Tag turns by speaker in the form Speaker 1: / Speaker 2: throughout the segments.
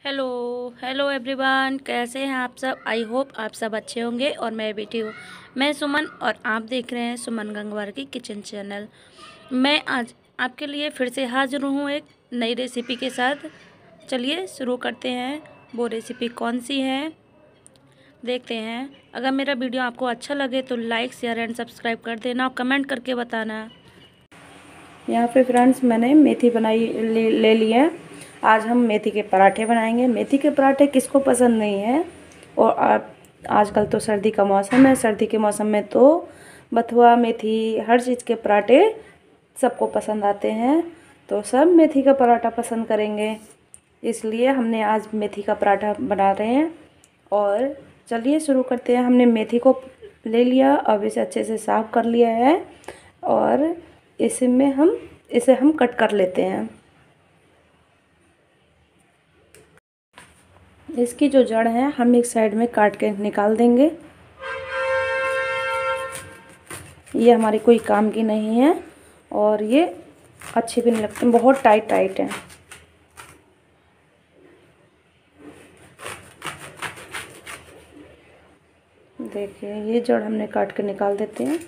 Speaker 1: Hello hello everyone, कैसे हैं आप सब। आई होप आप सब अच्छे होंगे और मैं भी ठीक हूँ। मैं सुमन और आप देख रहे हैं सुमन गंगवार की किचन चैनल। मैं आज आपके लिए फिर से हाजिर हूँ एक नई रेसिपी के साथ। चलिए शुरू करते हैं। वो रेसिपी कौन सी है देखते हैं। अगर मेरा वीडियो आपको अच्छा लगे तो लाइक शेयर एंड सब्सक्राइब कर देना और कमेंट करके बताना। यहाँ पे फ्रेंड्स मैंने मेथी बनाई ले ली है। आज हम मेथी के पराठे बनाएंगे। मेथी के पराठे किसको पसंद नहीं है। और आप आजकल तो सर्दी का मौसम है, सर्दी के मौसम में तो बथुआ मेथी हर चीज़ के पराठे सबको पसंद आते हैं। तो सब मेथी का पराठा पसंद करेंगे, इसलिए हमने आज मेथी का पराठा बना रहे हैं। और चलिए शुरू करते हैं। हमने मेथी को ले लिया, अब इसे अच्छे से साफ़ कर लिया है और इसे हम कट कर लेते हैं। इसकी जो जड़ है हम एक साइड में काट के निकाल देंगे। ये हमारी कोई काम की नहीं है और ये अच्छी भी नहीं लगती, बहुत टाइट टाइट है। देखिए ये जड़ हमने काट के निकाल देते हैं।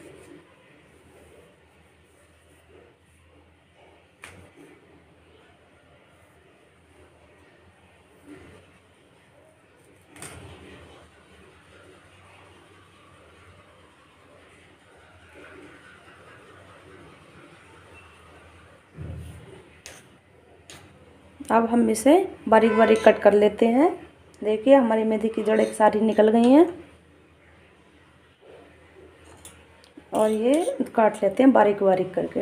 Speaker 1: अब हम इसे बारीक बारीक कट कर लेते हैं। देखिए हमारी मेथी की जड़ें सारी निकल गई हैं और ये काट लेते हैं बारीक बारीक करके।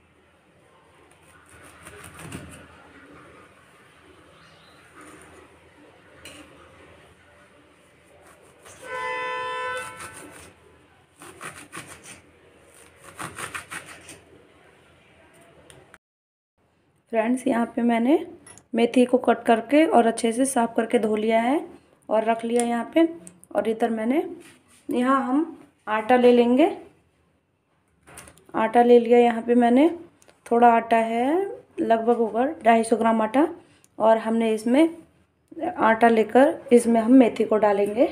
Speaker 1: फ्रेंड्स यहाँ पे मैंने मेथी को कट करके और अच्छे से साफ़ करके धो लिया है और रख लिया यहाँ पे। और इधर यहाँ हम आटा ले लेंगे। आटा ले लिया यहाँ पे मैंने, थोड़ा आटा है, लगभग होगा 250 ग्राम आटा। और हमने इसमें आटा लेकर इसमें हम मेथी को डालेंगे।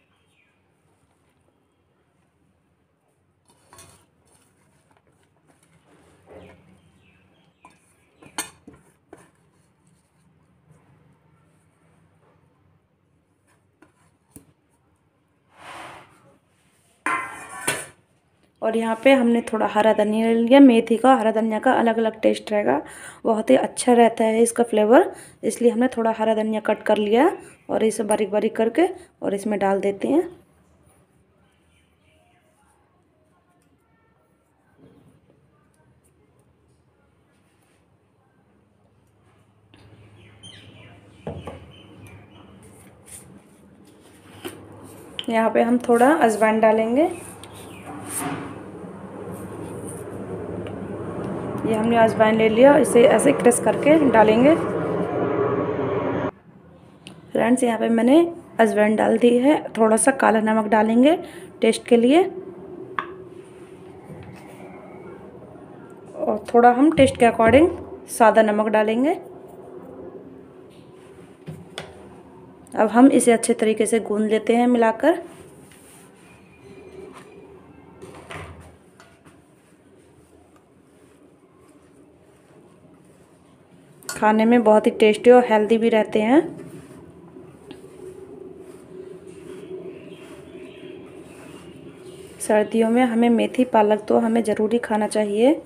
Speaker 1: और यहाँ पे हमने थोड़ा हरा धनिया ले लिया। मेथी का हरा धनिया का अलग अलग टेस्ट रहेगा, बहुत ही अच्छा रहता है इसका फ्लेवर, इसलिए हमने थोड़ा हरा धनिया कट कर लिया और इसे बारीक बारीक करके और इसमें डाल देते हैं। यहाँ पे हम थोड़ा अजवाइन डालेंगे। ये हमने अजवाइन ले लिया, इसे ऐसे क्रश करके डालेंगे। फ्रेंड्स यहाँ पे मैंने अजवाइन डाल दी है। थोड़ा सा काला नमक डालेंगे टेस्ट के लिए और थोड़ा हम टेस्ट के अकॉर्डिंग सादा नमक डालेंगे। अब हम इसे अच्छे तरीके से गूंद लेते हैं मिलाकर। खाने में बहुत ही टेस्टी और हेल्दी भी रहते हैं। सर्दियों में हमें मेथी पालक तो हमें ज़रूरी खाना चाहिए।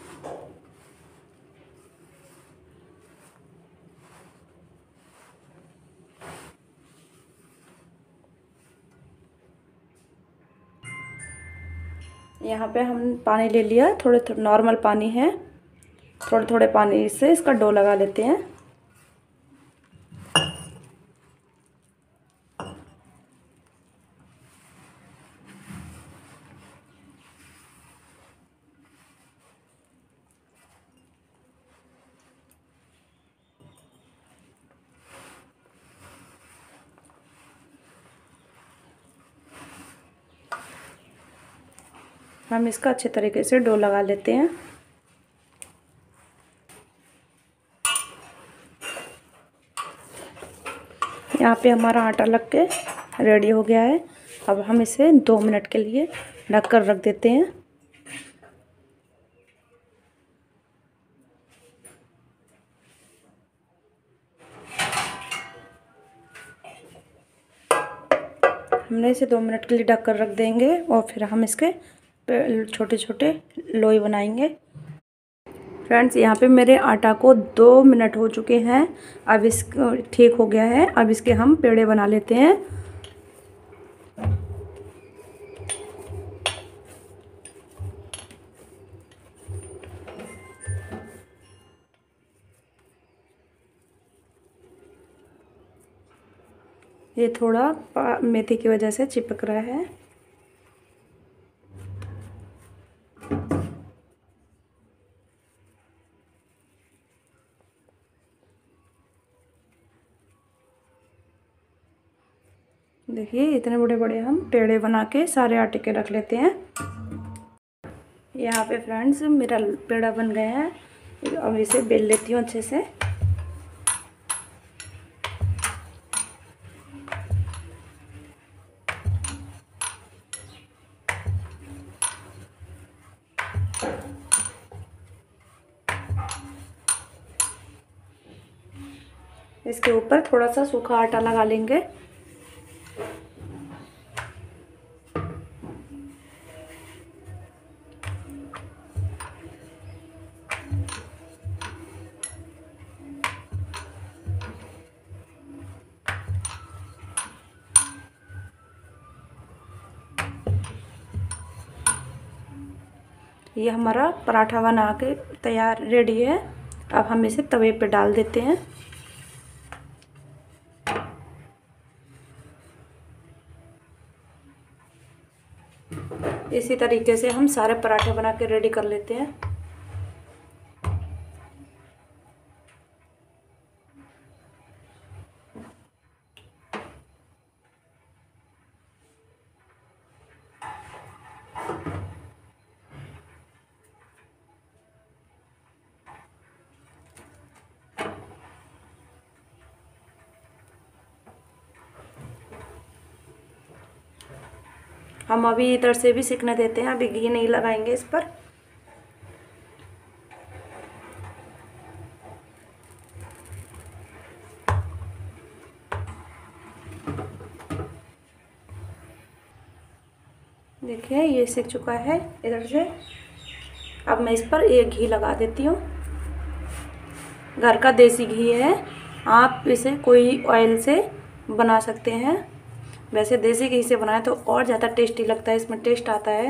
Speaker 1: यहाँ पे हम पानी ले लिया, थोड़े नॉर्मल पानी है, थोड़े थोड़े पानी से इसका डो लगा लेते हैं। हम इसका अच्छे तरीके से डो लगा लेते हैं। यहाँ पे हमारा आटा लग के रेडी हो गया है। अब हम इसे 2 मिनट के लिए ढक कर रख देते हैं। हमने इसे 2 मिनट के लिए ढक कर रख देंगे और फिर हम इसके छोटे छोटे लोई बनाएंगे। फ्रेंड्स, यहाँ पे मेरे आटा को 2 मिनट हो चुके हैं। अब इसको ठीक हो गया है। अब इसके हम पेड़े बना लेते हैं। ये थोड़ा मेथी की वजह से चिपक रहा है। देखिए, इतने बड़े बड़े हम पेड़े बना के सारे आटे के रख लेते हैं। यहाँ पे फ्रेंड्स मेरा पेड़ा बन गया है। अब इसे बेल लेती हूँ अच्छे से। इसके ऊपर थोड़ा सा सूखा आटा लगा लेंगे। ये हमारा पराठा बना के तैयार रेडी है। अब हम इसे तवे पे डाल देते हैं। इसी तरीके से हम सारे पराठे बना के रेडी कर लेते हैं। हम अभी इधर से भी सिकने देते हैं। अभी घी नहीं लगाएंगे इस पर। देखिए, ये सिक चुका है इधर से। अब मैं इस पर एक घी लगा देती हूँ। घर का देसी घी है। आप इसे कोई ऑयल से बना सकते हैं। वैसे देसी घी से बनाए तो और ज़्यादा टेस्टी लगता है, इसमें टेस्ट आता है।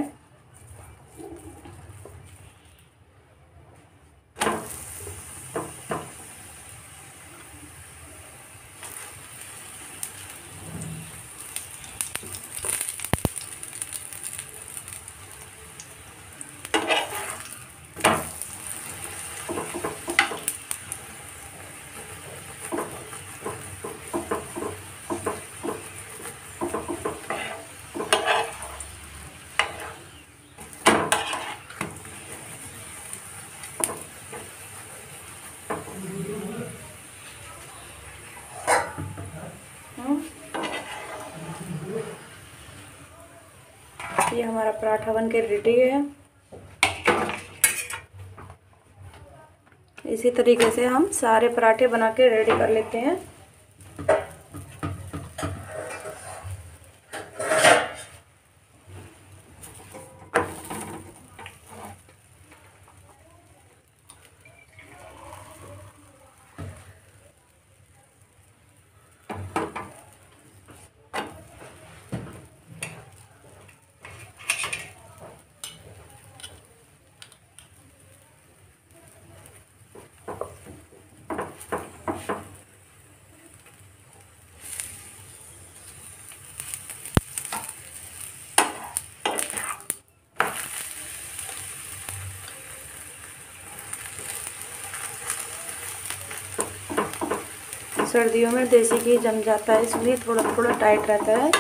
Speaker 1: ये हमारा पराठा बनके रेडी है। इसी तरीके से हम सारे पराठे बना के रेडी कर लेते हैं। सर्दियों में देसी घी जम जाता है, इसलिए थोड़ा थोड़ा टाइट रहता है।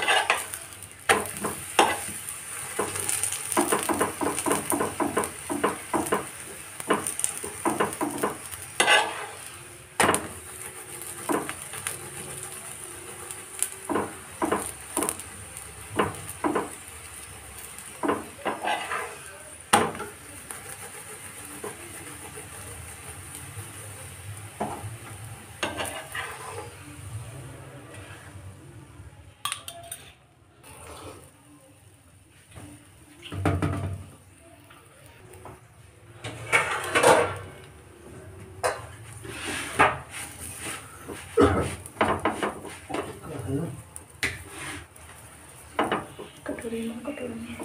Speaker 1: कटोरी में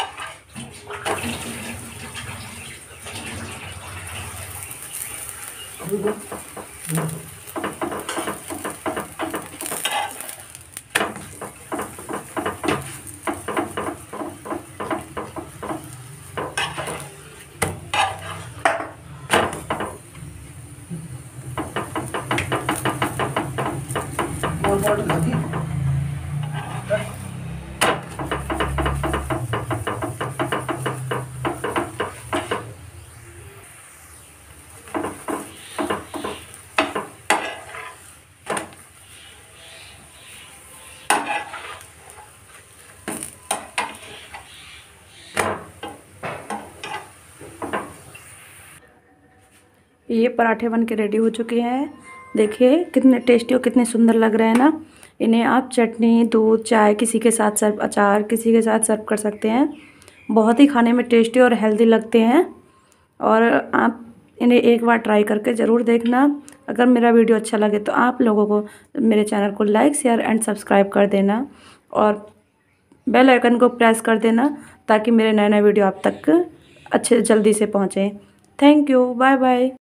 Speaker 1: ये पराठे बन के रेडी हो चुके हैं। देखिए कितने टेस्टी और कितने सुंदर लग रहे हैं ना। इन्हें आप चटनी, दूध, चाय किसी के साथ सर्व, अचार किसी के साथ सर्व कर सकते हैं। बहुत ही खाने में टेस्टी और हेल्दी लगते हैं और आप इन्हें एक बार ट्राई करके ज़रूर देखना। अगर मेरा वीडियो अच्छा लगे तो आप लोगों को मेरे चैनल को लाइक, शेयर एंड सब्सक्राइब कर देना और बेल आइकन को प्रेस कर देना ताकि मेरे नए नए वीडियो आप तक अच्छे जल्दी से पहुँचें। Thank you, bye bye.